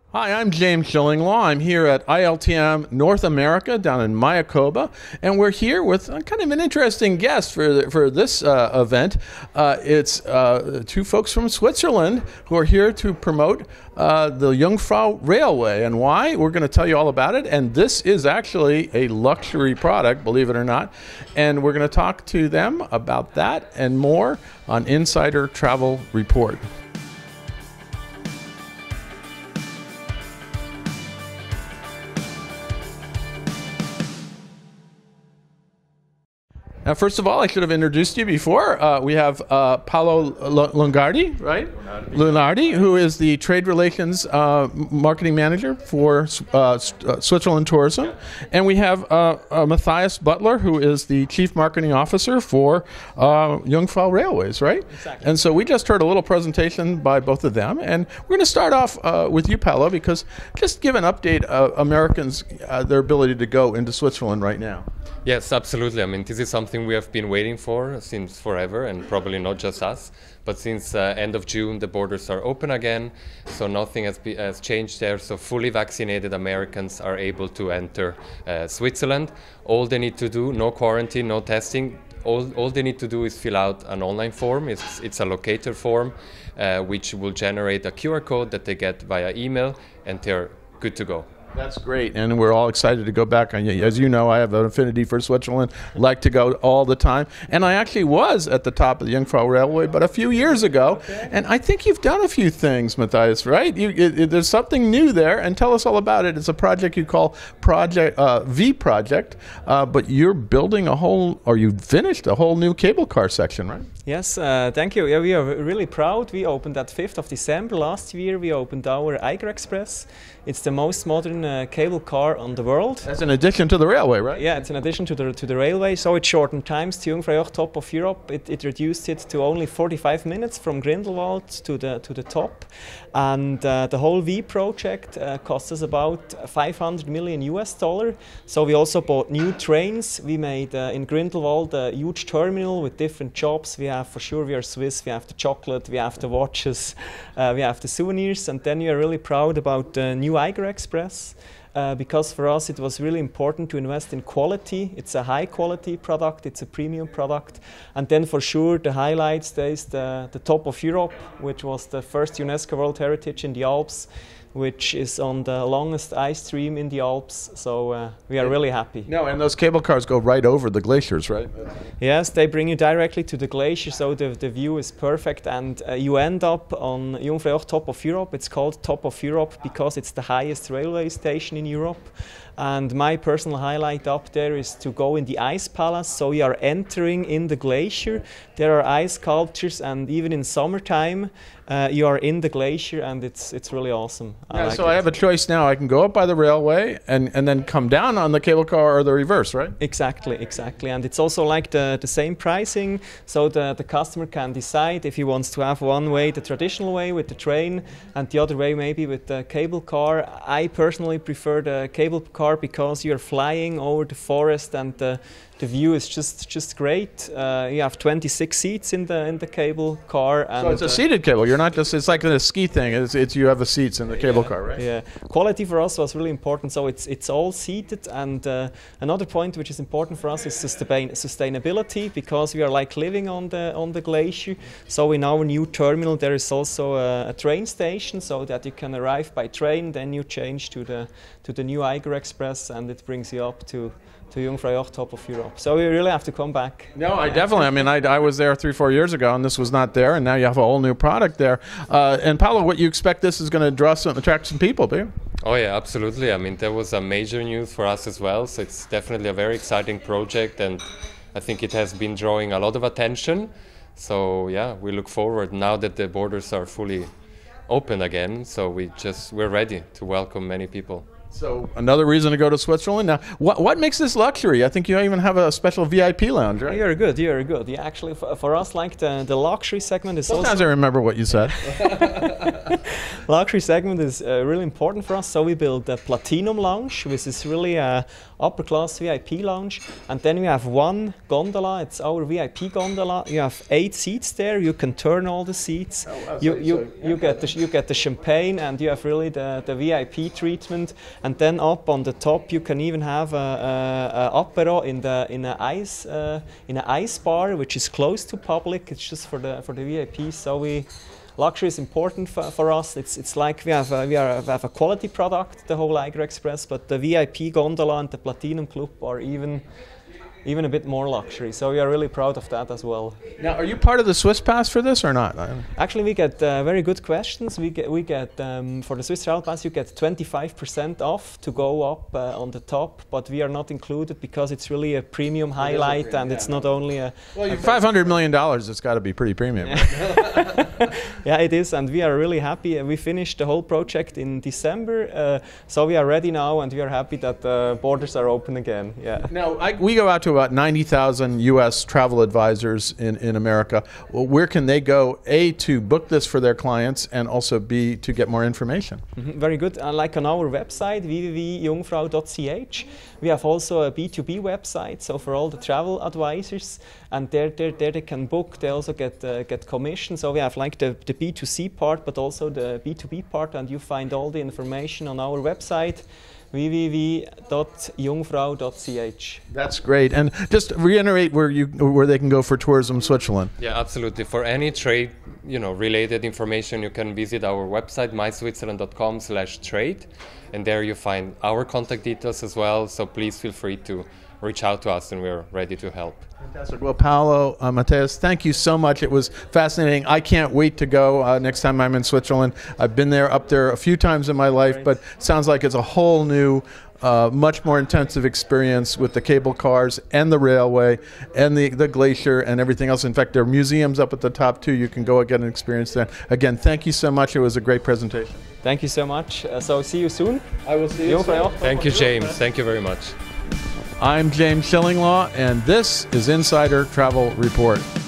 Hi, I'm James Schillinglaw. I'm here at ILTM North America down in Mayakoba, and we're here with kind of an interesting guest for this event. It's two folks from Switzerland who are here to promote the Jungfrau Railway. And why? We're going to tell you all about it. And this is actually a luxury product, believe it or not. And we're going to talk to them about that and more on Insider Travel Report. Now, first of all, I should have introduced you before. We have Paolo Lunardi, right? Lunardi, who is the Trade Relations Marketing Manager for Switzerland Tourism. And we have Matthias Butler, who is the Chief Marketing Officer for Jungfrau Railways, right? Exactly. And so we just heard a little presentation by both of them. And we're going to start off with you, Paolo, because just give an update of Americans, their ability to go into Switzerland right now. Yes, absolutely. I mean, this is something we have been waiting for since forever, and probably not just us. But since end of June, the borders are open again, so nothing has changed there. So fully vaccinated Americans are able to enter Switzerland. All they need to do, no quarantine, no testing. All they need to do is fill out an online form. It's a locator form, which will generate a QR code that they get via email, and they're good to go. That's great, and we're all excited to go back. As you know, I have an affinity for Switzerland, like to go all the time. And I actually was at the top of the Jungfrau Railway, but a few years ago. Okay. And I think you've done a few things, Matthias, right? There's something new there, and tell us all about it. It's a project you call V Project, but you're building you finished a whole new cable car section, right? Yes, thank you. Yeah, we are really proud. We opened that 5th of December last year. We opened our Eiger Express. It's the most modern cable car on the world. That's in addition to the railway, right? Yeah, it's in addition to the railway. So it shortened times to Jungfrau top of Europe. It reduced it to only 45 minutes from Grindelwald to the top. And the whole V project cost us about $500 million US. So we also bought new trains. We made in Grindelwald a huge terminal with different jobs. We are Swiss. We have the chocolate. We have the watches. We have the souvenirs. And then we are really proud about the new Eiger Express. Because for us it was really important to invest in quality. It's a high quality product, it's a premium product. And then for sure the highlight stays the top of Europe, which was the first UNESCO World Heritage in the Alps, which is on the longest ice stream in the Alps. So we are really happy. No, and those cable cars go right over the glaciers, right? Yes, they bring you directly to the glacier, so the view is perfect, and you end up on Jungfrau top of Europe. It's called Top of Europe because it's the highest railway station in Europe. And my personal highlight up there is to go in the ice palace. So you are entering in the glacier. There are ice sculptures, and even in summertime, you are in the glacier, and it's really awesome. I have a choice now. I can go up by the railway and then come down on the cable car, or the reverse, right? Exactly. And it's also like the same pricing. So the customer can decide if he wants to have one way, the traditional way with the train, and the other way maybe with the cable car. I personally prefer the cable car because you're flying over the forest, and the view is just great. You have 26 seats in the cable car. And so it's a seated cable. You're not just, it's like a ski thing. It's you have the seats in the cable car, right? Yeah. Quality for us was really important. So it's all seated. And another point which is important for us is sustainability, because we are like living on the glacier. So in our new terminal there is also a train station, so that you can arrive by train, then you change to the new Eiger Express, and it brings you up to Jungfrau top of Europe. So we really have to come back. No, I definitely. I mean, I was there 3-4 years ago, and this was not there, and now you have a whole new product there. And Paolo, what you expect this is going to attract some people, do you? Oh yeah, absolutely. I mean, there was a major news for us as well. So it's definitely a very exciting project, and I think it has been drawing a lot of attention. So yeah, we look forward now that the borders are fully open again. So we're ready to welcome many people. So another reason to go to Switzerland. Now, what makes this luxury? I think you even have a special VIP lounge, right? You're good. Yeah, actually, for us, like the luxury segment is Sometimes I remember what you said. luxury segment is really important for us. So we built a Platinum Lounge, which is really a upper class VIP lounge. And then we have one gondola. It's our VIP gondola. You have 8 seats there. You can turn all the seats. You get the champagne, and you have really the VIP treatment. And then up on the top, you can even have a apero in an ice bar, which is closed to public. It's just for the VIP. So luxury is important for us. It's like we have a quality product, the whole Eiger Express, but the VIP gondola and the Platinum Club are even a bit more luxury. So we are really proud of that as well. Now, are you part of the Swiss Pass for this or not? Actually, we get very good questions. We get for the Swiss Travel Pass, you get 25% off to go up on the top, but we are not included because it's really a premium highlight, and it's not only a... Well, $500 million, it's got to be pretty premium. Yeah, it is, and we are really happy. We finished the whole project in December, so we are ready now, and we are happy that the borders are open again. Yeah. Now, we go out to about 90,000 U.S. travel advisors in America. Well, where can they go, A, to book this for their clients, and also B, to get more information? Very good. Like on our website, www.jungfrau.ch, we have also a B2B website, so for all the travel advisors, and there they can book. They also get commission. So we have like the B2C part, but also the B2B part, and you find all the information on our website, www.jungfrau.ch. That's great. And just reiterate where they can go for Tourism Switzerland. Yeah, absolutely. For any trade, related information, you can visit our website, myswitzerland.com/trade, and there you find our contact details as well. So please feel free to reach out to us, and we're ready to help. Fantastic. Well, Paolo, Matthias, thank you so much. It was fascinating. I can't wait to go next time I'm in Switzerland. I've been up there a few times in my life, but it sounds like it's a whole new, much more intensive experience with the cable cars and the railway and the glacier and everything else. In fact, there are museums up at the top too. You can go get an experience there. Again, thank you so much. It was a great presentation. Thank you so much. So see you soon. I will see you soon. Thank you, James. Thank you very much. I'm James Schillinglaw, and this is Insider Travel Report.